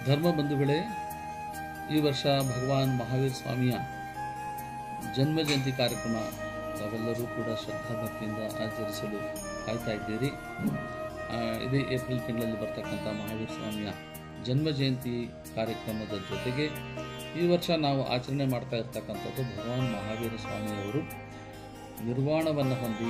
ಧರ್ಮ ಬಂಧುಗಳೇ, ಈ ವರ್ಷ ಭಗವಾನ್ ಮಹಾವೀರ ಸ್ವಾಮಿಯ ಜನ್ಮ ಜಯಂತಿ ಕಾರ್ಯಕ್ರಮ ತಾವೆಲ್ಲರೂ ಕೂಡ ಶ್ರದ್ಧಾಭಕ್ತಿಯಿಂದ ಆಚರಿಸಲು ಕಾಯ್ತಾ ಇದ್ದೀರಿ. ಇದೇ ಏಪ್ರಿಲ್ ತಿಂಗಳಲ್ಲಿ ಬರ್ತಕ್ಕಂಥ ಮಹಾವೀರ ಸ್ವಾಮಿಯ ಜನ್ಮ ಜಯಂತಿ ಕಾರ್ಯಕ್ರಮದ ಜೊತೆಗೆ ಈ ವರ್ಷ ನಾವು ಆಚರಣೆ ಮಾಡ್ತಾ ಇರ್ತಕ್ಕಂಥದ್ದು ಭಗವಾನ್ ಮಹಾವೀರ ಸ್ವಾಮಿಯವರು ನಿರ್ವಾಣವನ್ನು ಹೊಂದಿ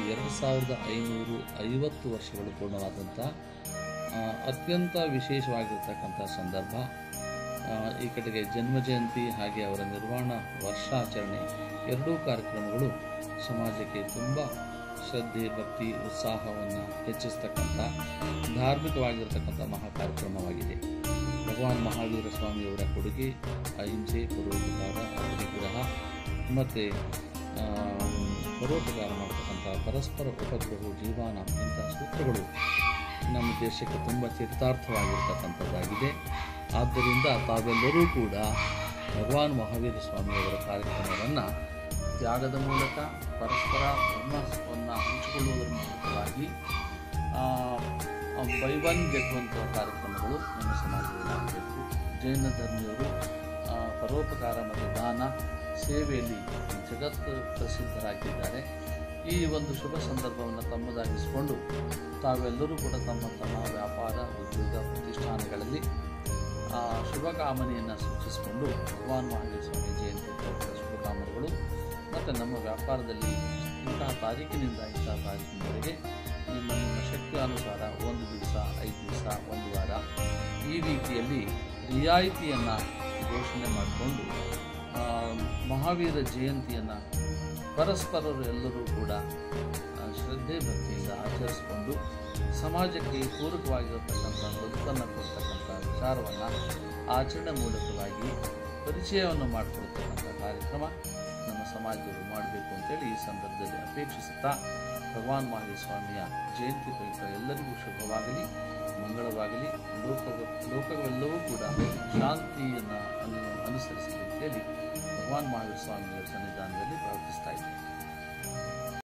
2550 ವರ್ಷಗಳು ಪೂರ್ಣವಾದಂಥ ಅತ್ಯಂತ ವಿಶೇಷವಾಗಿರ್ತಕ್ಕಂಥ ಸಂದರ್ಭ. ಈ ಕಡೆಗೆ ಜನ್ಮ ಜಯಂತಿ ಹಾಗೆ ಅವರ ನಿರ್ವಾಣ ವರ್ಷಾಚರಣೆ ಎರಡೂ ಕಾರ್ಯಕ್ರಮಗಳು ಸಮಾಜಕ್ಕೆ ತುಂಬ ಶ್ರದ್ಧೆ, ಭಕ್ತಿ, ಉತ್ಸಾಹವನ್ನು ಹೆಚ್ಚಿಸ್ತಕ್ಕಂಥ ಧಾರ್ಮಿಕವಾಗಿರ್ತಕ್ಕಂಥ ಮಹಾ ಕಾರ್ಯಕ್ರಮವಾಗಿದೆ. ಭಗವಾನ್ ಮಹಾವೀರ ಸ್ವಾಮಿಯವರ ಕೊಡುಗೆ ಅಹಿಂಸೆ, ಪರೋಪಕಾರ, ಅಗ್ನಿಗ್ರಹ ಮತ್ತು ಪರೋಪಕಾರ ಮಾಡತಕ್ಕಂಥ ಪರಸ್ಪರ ಉಪದ್ರವ ಜೀವನ ಇಂಥ ಸೂತ್ರಗಳು ನಮ್ಮ ದೇಶಕ್ಕೆ ತುಂಬ ಚರಿತಾರ್ಥವಾಗಿರ್ತಕ್ಕಂಥದ್ದಾಗಿದೆ. ಆದ್ದರಿಂದ ತಾವೆಲ್ಲರೂ ಕೂಡ ಭಗವಾನ್ ಮಹಾವೀರ ಸ್ವಾಮಿಯವರ ಕಾರ್ಯಕ್ರಮವನ್ನು ತ್ಯಾಗದ ಮೂಲಕ ಪರಸ್ಪರ ಧರ್ಮವನ್ನು ಹಂಚಿಕೊಳ್ಳುವುದರ ಮೂಲಕವಾಗಿ ಬೈ ಒನ್ ಗೆಟ್ ಒನ್ ಕಾರ್ಯಕ್ರಮಗಳು ನಮ್ಮ ಸಮಾಜದಲ್ಲಿ ಆಗಬೇಕು. ಜೈನ ಧರ್ಮೀಯರು ಪರೋಪಕಾರ ಮತ್ತು ದಾನ ಸೇವೆಯಲ್ಲಿ ಜಗತ್ತು ಪ್ರಸಿದ್ಧರಾಗಿದ್ದಾರೆ. ಈ ಒಂದು ಶುಭ ಸಂದರ್ಭವನ್ನು ತಮ್ಮದಾಗಿಸಿಕೊಂಡು ತಾವೆಲ್ಲರೂ ಕೂಡ ತಮ್ಮ ತಮ್ಮ ವ್ಯಾಪಾರ, ಉದ್ಯೋಗ, ಪ್ರತಿಷ್ಠಾನಗಳಲ್ಲಿ ಶುಭಕಾಮನೆಯನ್ನು ಸೂಚಿಸಿಕೊಂಡು ಭಗವಾನ್ ಮಹಾವೀರ ಸ್ವಾಮಿ ಜಯಂತಿ ಶುಭಕಾಮನೆಗಳು ಮತ್ತು ನಮ್ಮ ವ್ಯಾಪಾರದಲ್ಲಿ ಇಂತಹ ತಾರೀಕಿನಿಂದ ಇಂತಹ ತಾರೀಕಿನವರೆಗೆ ನಿಮ್ಮ ಶಕ್ತಿಯಾನುಸಾರ 1 ದಿವಸ, 5 ದಿವಸ, 1 ವಾರ ಈ ರೀತಿಯಲ್ಲಿ ರಿಯಾಯಿತಿಯನ್ನು ಘೋಷಣೆ ಮಾಡಿಕೊಂಡು ಮಹಾವೀರ ಜಯಂತಿಯನ್ನು ಪರಸ್ಪರರು ಎಲ್ಲರೂ ಕೂಡ ಶ್ರದ್ಧೆ ಭಕ್ತಿಯಿಂದ ಆಚರಿಸಿಕೊಂಡು ಸಮಾಜಕ್ಕೆ ಪೂರಕವಾಗಿರತಕ್ಕಂಥ ಬದುಕನ್ನು ಕೊಡ್ತಕ್ಕಂಥ ವಿಚಾರವನ್ನು ಆಚರಣೆ ಮೂಲಕವಾಗಿ ಪರಿಚಯವನ್ನು ಮಾಡಿಕೊಡ್ತಕ್ಕಂಥ ಕಾರ್ಯಕ್ರಮ ನಮ್ಮ ಸಮಾಜದವರು ಮಾಡಬೇಕು ಅಂತೇಳಿ ಈ ಸಂದರ್ಭದಲ್ಲಿ ಅಪೇಕ್ಷಿಸುತ್ತಾ ಭಗವಾನ್ ಮಹಾವೀರ ಸ್ವಾಮಿಯ ಜಯಂತಿ ಪ್ರಯುಕ್ತ ಎಲ್ಲರಿಗೂ ಶುಭವಾಗಲಿ, ಮಂಗಳವಾಗಲಿ, ಲೋಕವೆಲ್ಲವೂ ಕೂಡ ಶಾಂತಿಯನ್ನು ಅನುಸರಿಸಲಿ ಅಂತೇಳಿ ಭಗವಾನ್ ಮಹಾವೀರ ಸ್ವಾಮಿಯವರ ಸನ್ನಿಧಾನದಲ್ಲಿ ಪ್ರಾರ್ಥಿಸ್ತಾ ಇದ್ದೇನೆ.